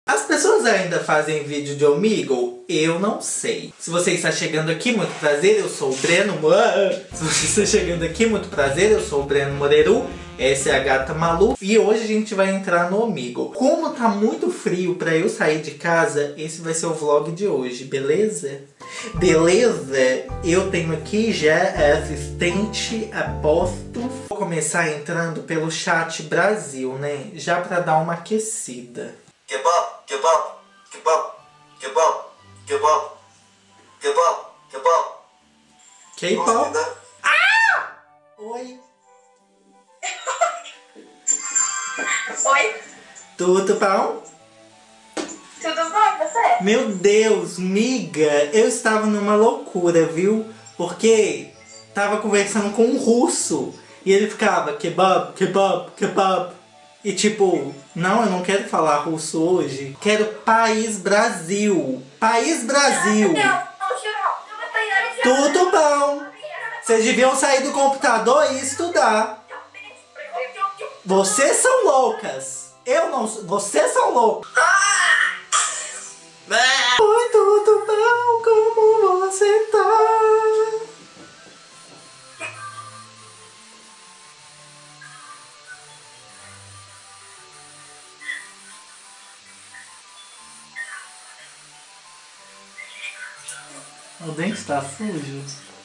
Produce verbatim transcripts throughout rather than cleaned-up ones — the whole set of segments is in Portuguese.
As pessoas ainda fazem vídeo de Omegle? Eu não sei. Se você está chegando aqui, muito prazer, eu sou o Breno. Se você está chegando aqui, muito prazer, eu sou o Breno Moreru. Essa é a Gata Malu. E hoje a gente vai entrar no Omegle. Como tá muito frio pra eu sair de casa, esse vai ser o vlog de hoje, beleza? Beleza? Eu tenho aqui já a assistente aposto. Vou começar entrando pelo chat Brasil, né? Já pra dar uma aquecida. Kebab, kebab, kebab, kebab, kebab, kebab, kebab. K-pop. Ah! Oi. Oi? Tudo bom? Tudo bom, e você? Meu Deus, miga, eu estava numa loucura, viu? Porque tava conversando com um russo e ele ficava kebab, kebab, kebab. E tipo, não, eu não quero falar russo hoje. Quero País Brasil. País Brasil. Tudo bom. Vocês deviam sair do computador e estudar. Vocês são loucas. Eu não sou. Vocês são loucos. Oi, tudo bom? Como você tá? O dente está sujo.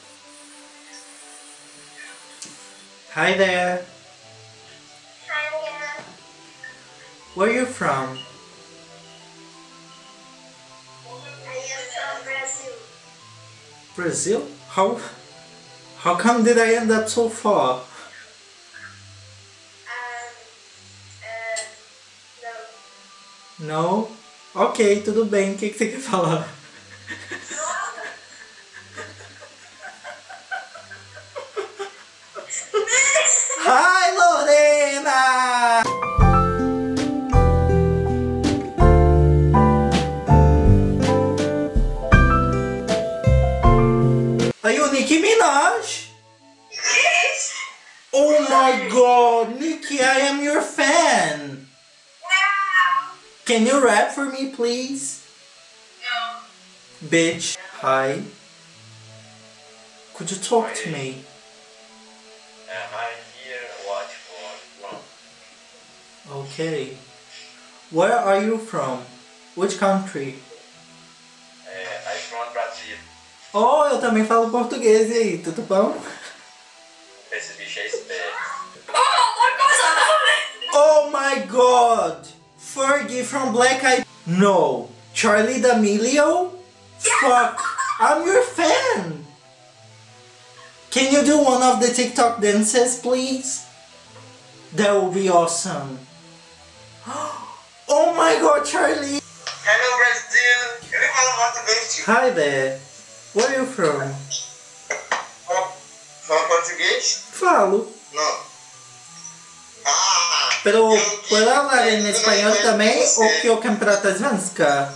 Hi there. Hi there. Where are you from? I am from Brazil. Brazil? How how come did I end up so far? Um, uh, no. No? Ok, tudo bem. O que, que você quer falar? Hi, Lorena! Are you Nicki Minaj? Yes. Oh my god, Nicki, I am your fan! Wow. Can you rap for me, please? No. Bitch. Hi. Could you talk to me? Uh, I'm here watch for vlog. Okay. Where are you from? Which country? Uh, I'm from Brazil. Oh, eu também falo português, e aí, tudo bom? Esse bicho é esperto. Oh my god! Fergie from Black Eyed... No. Charlie D'Amelio? Fuck! I'm your fan! Can you do one of the TikTok dances, please? That would be awesome. Oh my god, Charlie! Hello, Brasil! Ele fala português, tio. Hi there. Where are you from? Fala português? Falo. Não. Ah! Pero, eu- ¿puedo hablar en eu- español eu- también você. o que eu quero pratar svenska?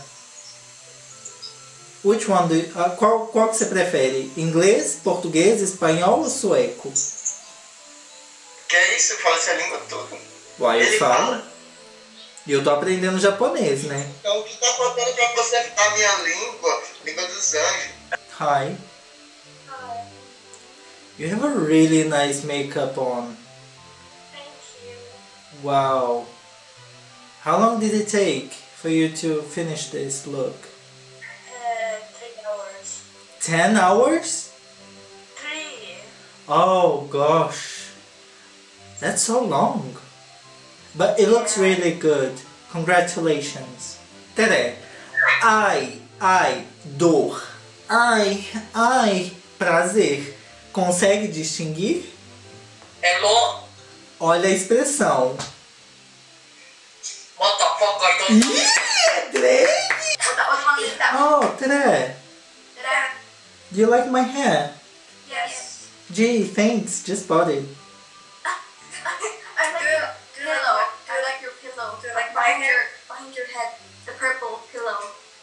Which one do you, uh, qual, qual que você prefere? Inglês, português, espanhol ou sueco? Que é isso? Fala essa língua toda. Uai, eu Ele falo. fala. E eu tô aprendendo japonês, né? Então o que tá faltando pra você a minha língua? Língua dos anjos. Hi. Hi. You have a really nice makeup on. Thank you. Wow. How long did it take for you to finish this look? Uh, three hours. Ten hours? Three. Oh gosh. That's so long. But it looks really good. Congratulations. Tere. Ai, ai, dor. Ai, ai, prazer. Consegue distinguir? Hello? Olha a expressão. Motherfucker, I don't Ih, é Drake! Oh, Tere. Do you like my hair? Yes. Gee, thanks. Just bought it. I like your pillow. I like your pillow. Like behind your behind your head, the purple pillow.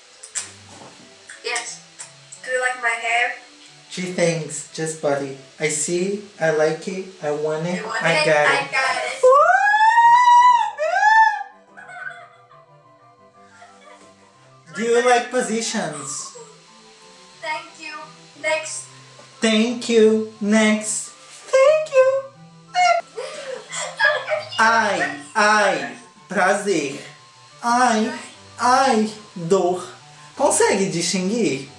Yes. Do you like my hair? Gee, thanks. Just bought it. I see. I like it. I want it. You want I it? got I it. got it. Do you like positions? Thank you. Next. Thank you. Next. Thank you. Ai, ai, prazer. Ai, ai, dor. Consegue distinguir?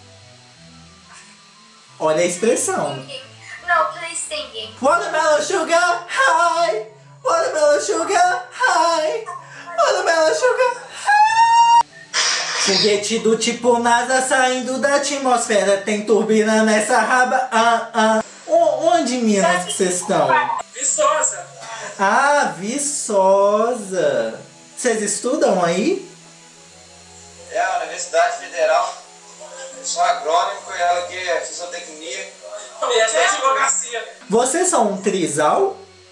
Olha a expressão. Thinking. No, please thinking. Watermelon sugar high. Watermelon sugar high. Watermelon sugar high. Foguete do tipo NASA saindo da atmosfera. Tem turbina nessa raba. Ah, ah. O- onde em Minas que vocês estão? Viçosa. Ah, Viçosa. Vocês estudam aí? É a Universidade Federal. Eu sou agrônomo e ela aqui é fisiotecnia. E essa é a advocacia. Vocês são um trisal?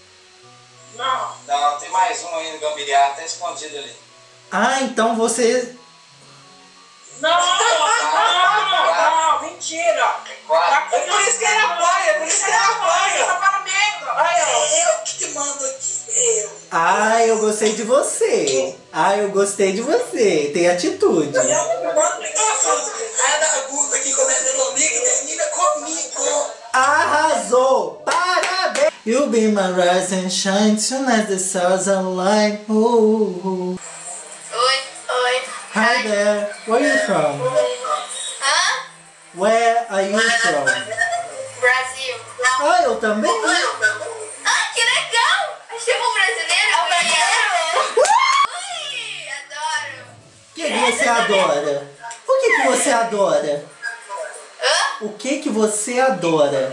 Não. Não, tem mais um aí no Gambiarra, tá escondido ali. Ah, então você... Não, não, não, não, mentira. Quatro. É por isso que ele apoia, é por isso que ele apoia. Olha, eu que te mando aqui, eu. Ah, eu gostei de você. Ah, eu gostei de você. Tem atitude. Eu que mando microfone. Aí da curta aqui começa comigo e termina comigo. Arrasou! Parabéns! You'll be my rise and shine soon as the stars align. Ooh. Oi, oi. Hi there. Where are you from? Hã? Where are you from? Brasil. Ah, eu também. Ah, que legal! Achei um brasileiro. É o brasileiro. Ui, adoro. O que, que você adora? O que, que você adora? Hã? O que, que você adora?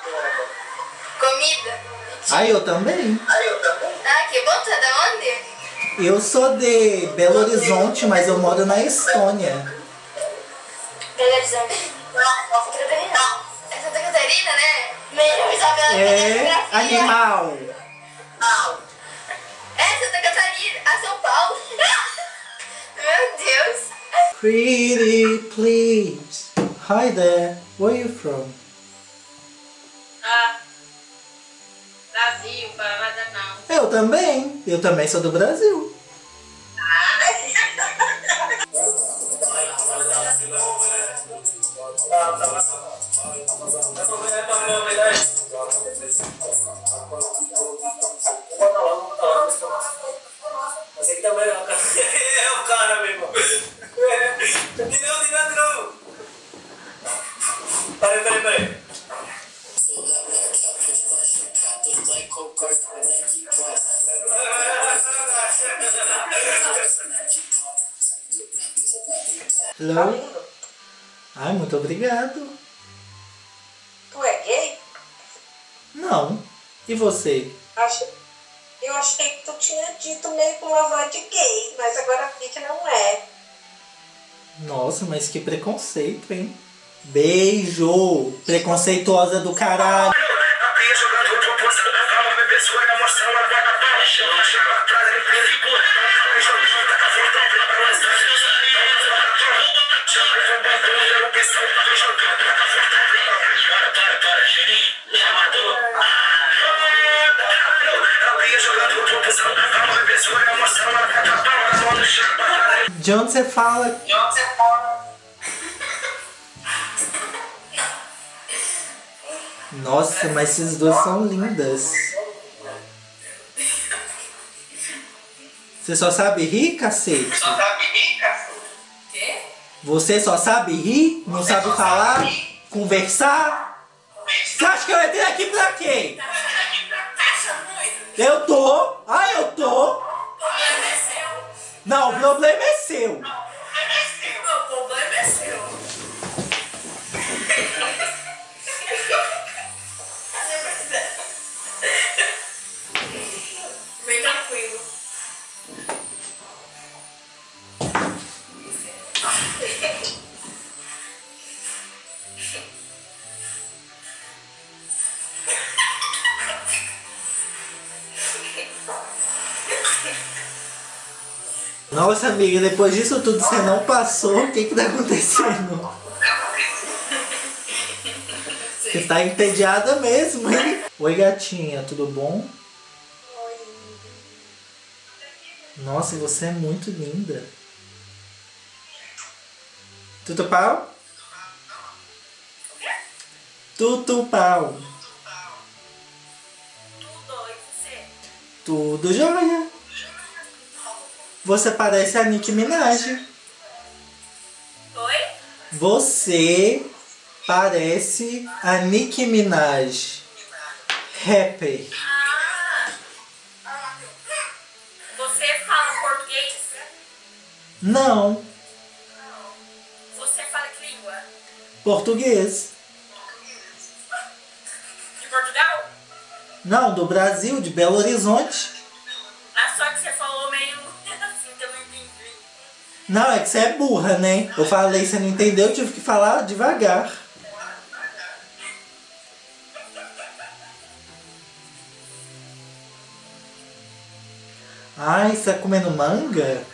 Comida. Ah, eu também. Ah, que bom. Tá da onde? Eu sou de Belo Horizonte, mas eu moro na Estônia. Belo Horizonte. Santa Catarina. É Santa Catarina, né? Meu, Isabela, É animal. É Santa Catarina. Ah, São Paulo. Meu Deus. Pretty please. Hi there. Where are you from? Ah, Brasil, Paraná não. Eu também. Eu também sou do Brasil. Mas aqui também é o cara. É o cara, meu irmão. De novo, de novo, de novo. Peraí, peraí, peraí. Hello. Ai, muito obrigado. Tu é gay? Não. E você? Acho, eu achei que tu tinha dito meio com uma voz de gay, mas agora vi que não é. Nossa, mas que preconceito, hein? Beijo! Preconceituosa do caralho! De onde você fala? Nossa, mas esses dois são lindas. Você só sabe rir, cacete? Quê? Você só sabe rir? Não sabe falar? Conversar? Você acha que eu entrei aqui pra quê? Eu tô. Ah, eu tô. Não, o problema é seu. Meu problema é seu. Bem tranquilo. Nossa, amiga, depois disso tudo você não passou. O que que tá acontecendo? Você tá entediada mesmo, hein? Oi, gatinha, tudo bom? Nossa, você é muito linda. Tutupau? O quê? Tutupau. Tudo, e você? Tudo jóia. Você parece a Nicki Minaj. Oi? Você parece a Nicki Minaj. Rapper. Ah! Você fala português? Não. Você fala que língua? Português. De Portugal? Não, do Brasil, de Belo Horizonte. Ah, só que você falou meio assim que eu não entendi. Não, é que você é burra, né? Eu falei, você não entendeu, eu tive que falar devagar. Ai, você tá comendo manga?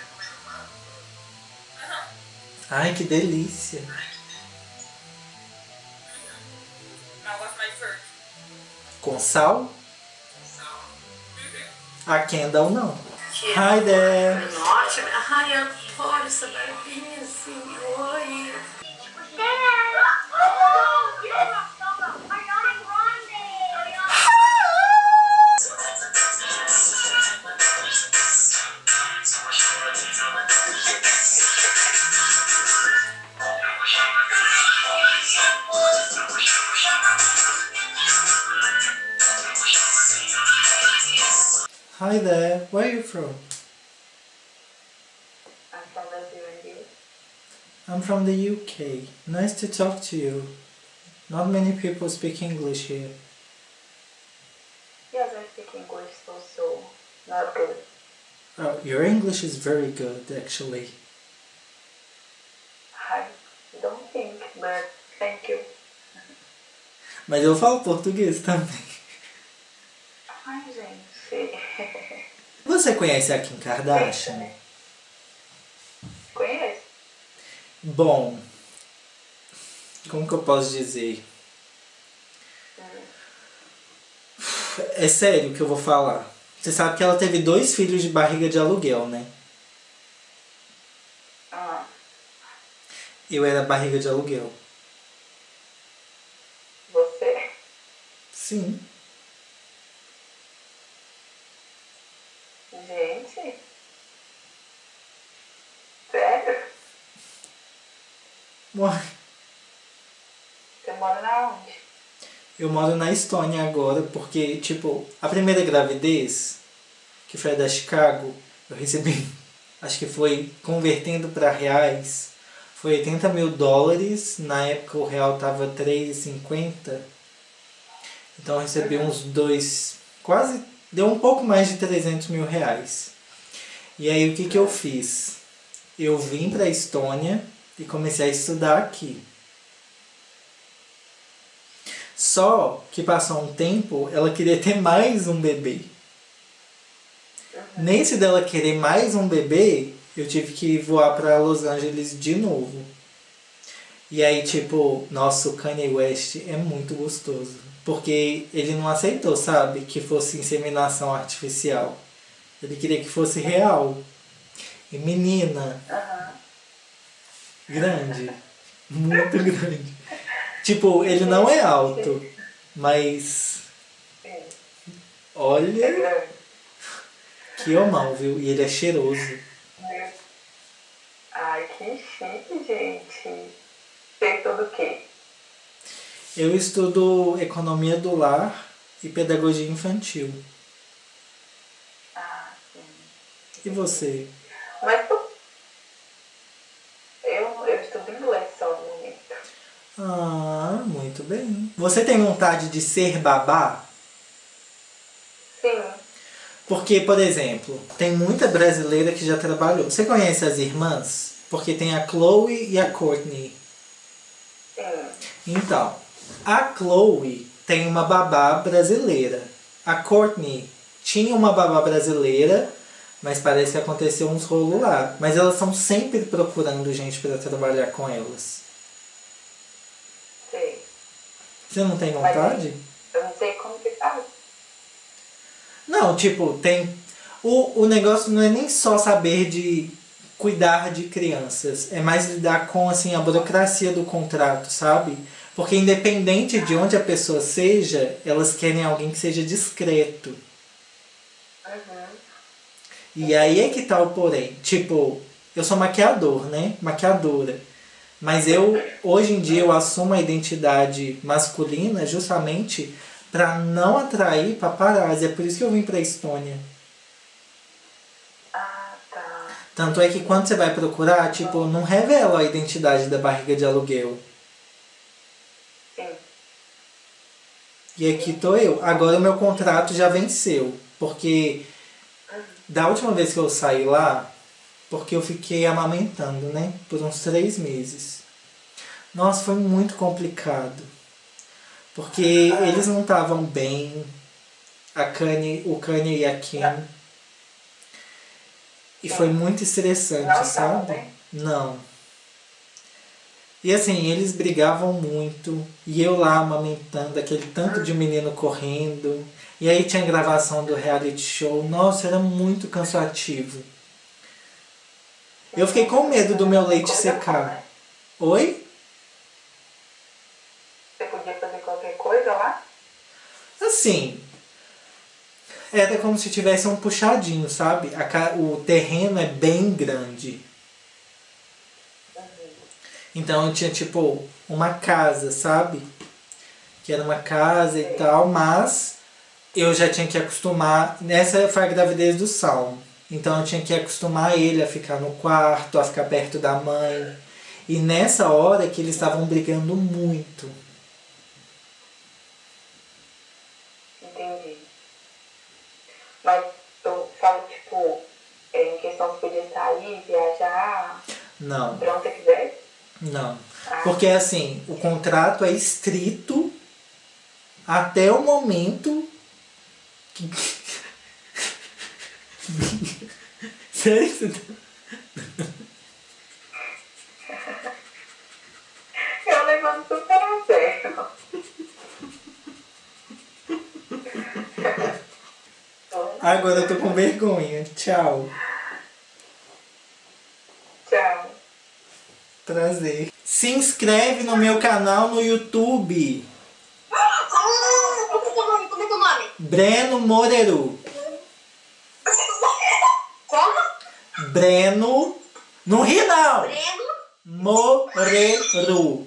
Ai, que delícia. Não, eu gosto mais de verde. Com sal? A Kendall não. Hi there. Nossa, ai, eu adoro essa barbinha assim. Oi. Hi there. Where are you from? I'm from Brazil and you? I'm from the U K. Nice to talk to you. Not many people speak English here. Yes, I speak English also. Not good. Oh, your English is very good, actually. I don't think, but thank you. Mas eu falo português também. Ai, gente. Você conhece a Kim Kardashian? Conhece? Bom, como que eu posso dizer? É sério que eu vou falar. Você sabe que ela teve dois filhos de barriga de aluguel, né? Ah, Eu era barriga de aluguel. você? Sim. Gente? Sério? Uai, Você mora na onde? eu moro na Estônia agora porque, tipo, a primeira gravidez, que foi a da Chicago, eu recebi, acho que foi convertendo para reais, foi oitenta mil dólares. Na época o real tava três e cinquenta. Então eu recebi uns dois, quase, deu um pouco mais de trezentos mil reais. E aí o que que eu fiz? Eu vim para a Estônia e comecei a estudar aqui. Só que passou um tempo, ela queria ter mais um bebê. Nesse dela querer mais um bebê, eu tive que voar para Los Angeles de novo. E aí, tipo, nossa, o Kanye West é muito gostoso. Porque ele não aceitou, sabe, que fosse inseminação artificial. Ele queria que fosse real. E menina, grande, muito grande. Tipo, ele não é alto, mas olha É grande. que homão, viu? E ele é cheiroso. Ai, que chique, gente. Tem tudo o quê? Eu estudo economia do lar e pedagogia infantil. Ah, sim. E você? Mas tu... eu, eu estudo inglês só no momento. Ah, muito bem. Você tem vontade de ser babá? Sim. Porque, por exemplo, tem muita brasileira que já trabalhou. Você conhece as irmãs? Porque tem a Chloe e a Courtney. Sim. Então, a Chloe tem uma babá brasileira. A Courtney tinha uma babá brasileira, mas parece que aconteceu uns rolos lá. Mas elas estão sempre procurando gente para trabalhar com elas. Sei. Você não tem vontade? Eu não sei como que faz. Não, tipo, tem... O, o negócio não é nem só saber de cuidar de crianças. É mais lidar com assim, a burocracia do contrato, sabe? Porque independente de onde a pessoa seja, elas querem alguém que seja discreto. Uhum. E aí é que tá o porém. Tipo, eu sou maquiador, né? Maquiadora. Mas eu, hoje em dia, eu assumo a identidade masculina justamente para não atrair paparazzi. É por isso que eu vim pra Estônia. Ah, tá. Tanto é que quando você vai procurar, tipo, não revela a identidade da barriga de aluguel. Sim. E aqui tô eu. Agora o meu contrato já venceu. Porque da última vez que eu saí lá, porque eu fiquei amamentando, né? Por uns três meses. Nossa, foi muito complicado. Porque eles não estavam bem. A Kanye, o Kanye e a Kim. E foi muito estressante, Não sabe? estavam bem? Não. E assim, eles brigavam muito. E eu lá amamentando, aquele tanto de menino correndo. E aí tinha gravação do reality show. Nossa, era muito cansativo. Eu fiquei com medo do meu leite secar. Oi? Você podia fazer qualquer coisa lá? Assim, era como se tivesse um puxadinho, sabe? A ca- o terreno é bem grande. Então eu tinha tipo uma casa, sabe? Que era uma casa e tal, mas eu já tinha que acostumar. Nessa foi a gravidez do Salmo. Então eu tinha que acostumar ele a ficar no quarto, a ficar perto da mãe. E nessa hora que eles estavam brigando muito. Entendi. Mas eu falo, tipo, é, em questão de poder sair, viajar, Não, pra onde você quiser. não. Ah. Porque assim, o contrato é estrito até o momento que. Sério? que você tá- Eu levando super a sério. Agora eu tô com vergonha. Tchau. Tchau. Prazer. Se inscreve no meu canal no YouTube. Como é que é o nome? Como é que é o nome? Breno Moreru. Como? Breno. Não ri não. Breno. Moreru.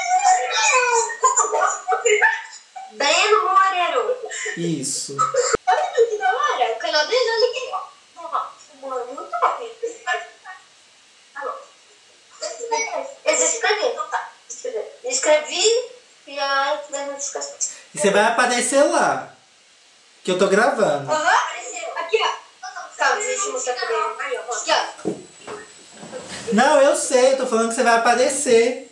Breno Moreiro. Isso. Olha que da hora. O canal dele, olha aqui, ó. Mano, muito top. Alô. Eu já escrevi, então tá. Escrevi. Escrevi e aí das notificações. E você vai aparecer lá. Que eu tô gravando. Aham, apareceu. Aqui, ó. Calma, deixa eu mostrar pra ele. Aí, ó. Aqui, ó. Não, eu sei. Eu tô falando que você vai aparecer.